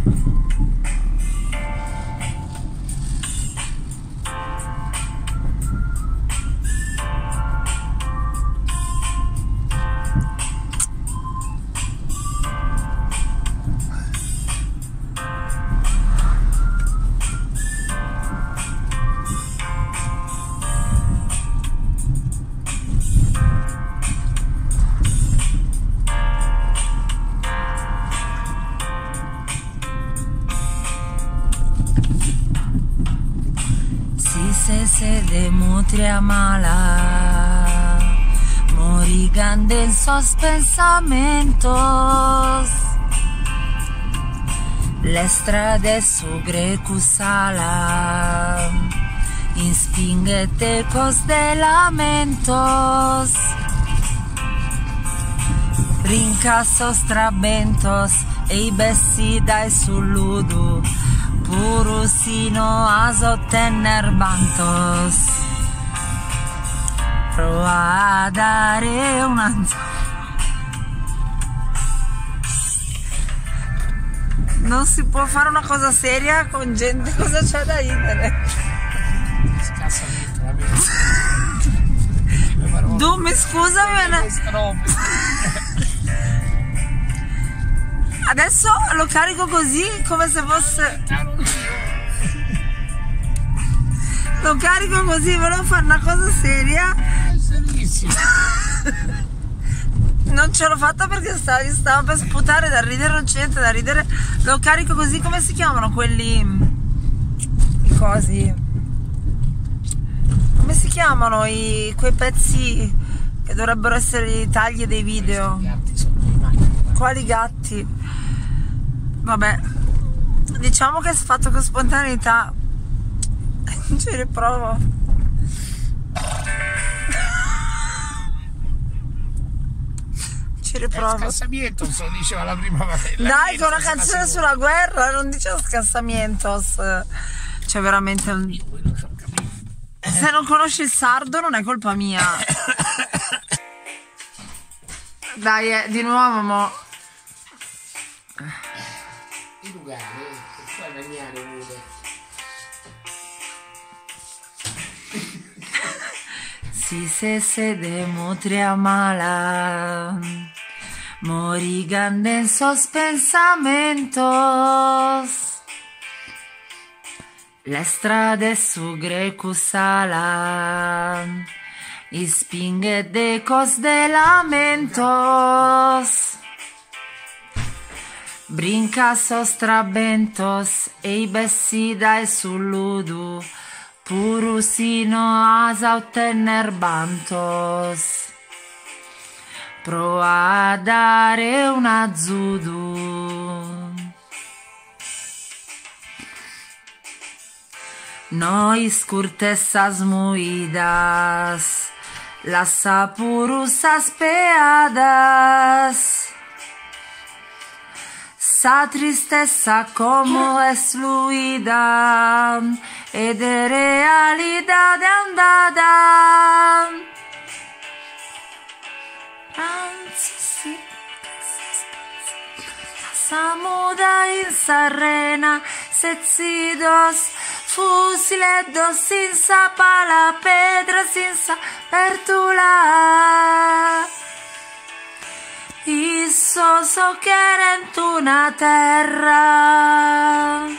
Se de mutria mala morigan de esos pensamientos, la estrada su grecusala inspingue ecos de lamentos, rincassos trabentos e i bessi dai sul ludo puro sino a sottener bantos. Prova a dare una... Non si può fare una cosa seria con gente, cosa c'è da ridere? Dummi, scusami. Adesso lo carico così, come se fosse... Lo carico così, volevo fare una cosa seria. Non ce l'ho fatta perché stavo per sputare da ridere, non c'è niente da ridere. Lo carico così, come si chiamano quelli... I cosi... Come si chiamano quei pezzi che dovrebbero essere i tagli dei video? Quali gatti? Vabbè, diciamo che è fatto con spontaneità. Ci riprovo. Ci riprovo. Scassamientos, diceva la prima volta. Dai, che è una canzone sulla guerra, non diceva scassamientos. C'è veramente un... Se non conosci il sardo non è colpa mia. Dai, di nuovo, mo. I lugali, puoi mangiare pure. Si se de mutria mala morigan de esos pensamientos, la strada su grecusala ispingue de ecos de lamentos, brincassos trabentos e i bessi dai sul ludo puro sino a ottener bantos. Prova a dare un azudu. Noi curtesas moidas, las apurusas peadas, sa tristeza como es fluida e de realidad andada. Samuda in sarrena, setzidos, fusiledos, senza pala, pedra, senza pertula. Isso so querent una terra,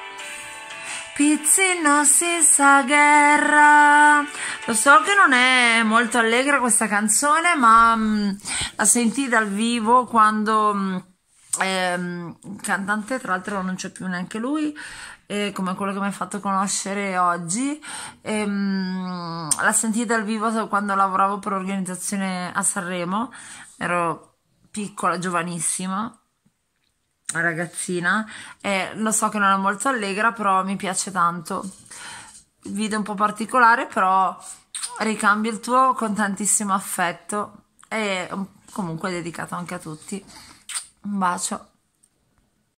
pizzino senza guerra. Lo so che non è molto allegra questa canzone, ma la sentì dal vivo quando cantante, tra l'altro non c'è più neanche lui, come quello che mi ha fatto conoscere oggi. La sentii dal vivo quando lavoravo per organizzazione a Sanremo, ero piccola, giovanissima, ragazzina, e lo so che non è molto allegra, però mi piace tanto. Il video è un po' particolare, però ricambio il tuo con tantissimo affetto e comunque è dedicato anche a tutti. Un bacio.